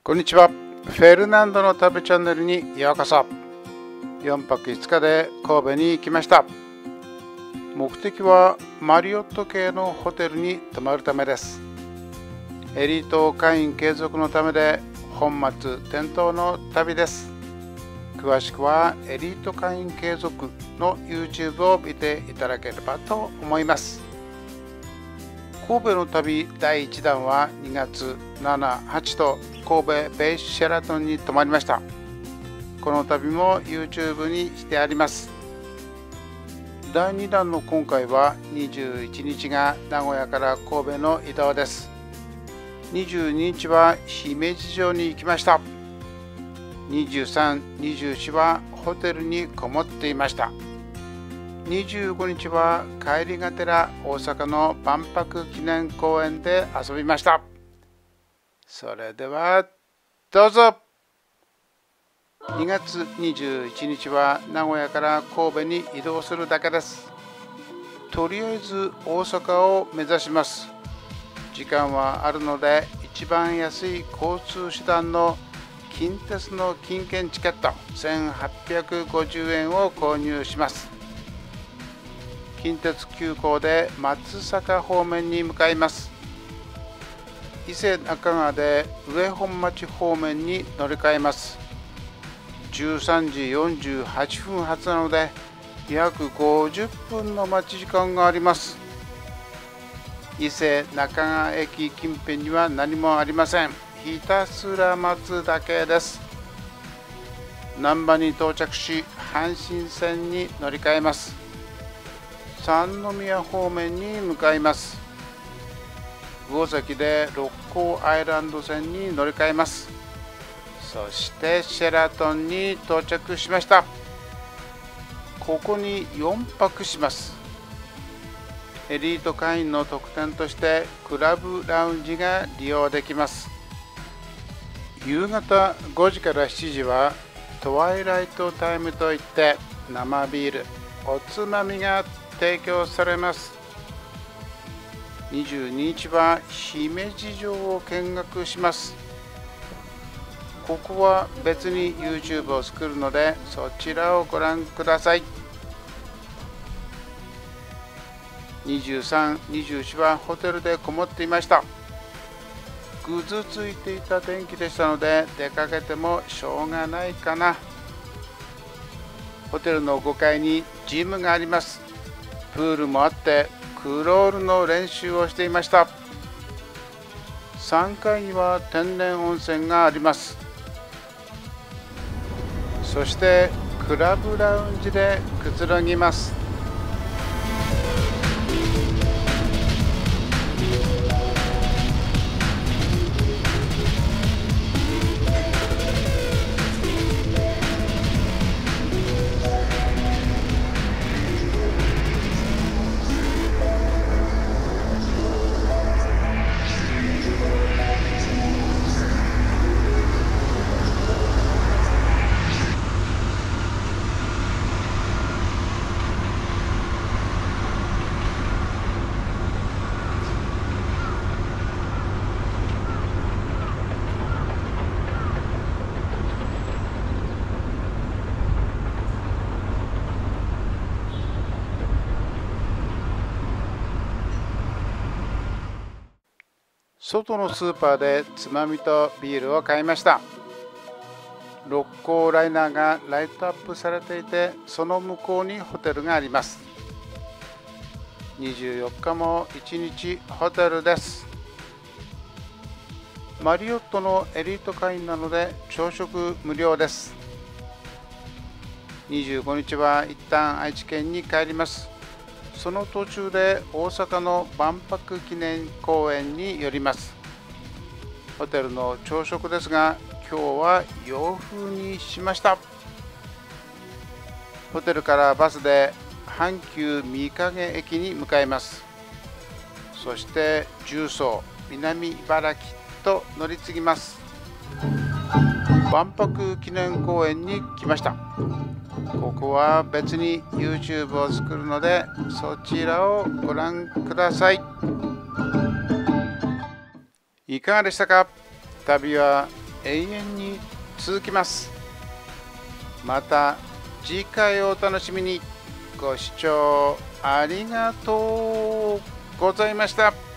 こんにちは。フェルナンドの旅チャンネルにようこそ。4泊5日で神戸に来ました。目的はマリオット系のホテルに泊まるためです。エリート会員継続のためで本末転倒の旅です。詳しくはエリート会員継続の YouTube を見ていただければと思います。神戸の旅第1弾は2月7、8と神戸ベイシェラトンに泊まりました。この旅も YouTube にしてあります。第2弾の今回は21日が名古屋から神戸の移動です。22日は姫路城に行きました。23、24はホテルにこもっていました。25日は帰りがてら大阪の万博記念公園で遊びました。それではどうぞ。2月21日は名古屋から神戸に移動するだけです。とりあえず大阪を目指します。時間はあるので一番安い交通手段の近鉄の近県チケット1850円を購入します。近鉄急行で松阪方面に向かいます。伊勢中川で上本町方面に乗り換えます。13時48分発なので約50分の待ち時間があります。伊勢中川駅近辺には何もありません。ひたすら待つだけです。難波に到着し阪神線に乗り換えます。三宮方面に向かいます。魚崎で六甲アイランド線に乗り換えます。そしてシェラトンに到着しました。ここに4泊します。エリート会員の特典としてクラブラウンジが利用できます。夕方5時から7時はトワイライトタイムといって生ビール、おつまみが提供されます。22日は姫路城を見学します。ここは別に YouTube を作るのでそちらをご覧ください。23、24はホテルでこもっていました。ぐずついていた天気でしたので出かけてもしょうがないかな。ホテルの5階にジムがあります。プールもあってクロールの練習をしていました。3階には天然温泉があります。そしてクラブラウンジでくつろぎます。外のスーパーでつまみとビールを買いました。六甲ライナーがライトアップされていて、その向こうにホテルがあります。24日も1日ホテルです。マリオットのエリート会員なので朝食無料です。25日は一旦愛知県に帰ります。その途中で大阪の万博記念公園に寄ります。ホテルの朝食ですが今日は洋風にしました。ホテルからバスで阪急御影駅に向かいます。そして重曹南茨城と乗り継ぎます。万博記念公園に来ました。ここは別に YouTube を作るのでそちらをご覧ください。いかがでしたか？旅は永遠に続きます。また次回をお楽しみに。ご視聴ありがとうございました。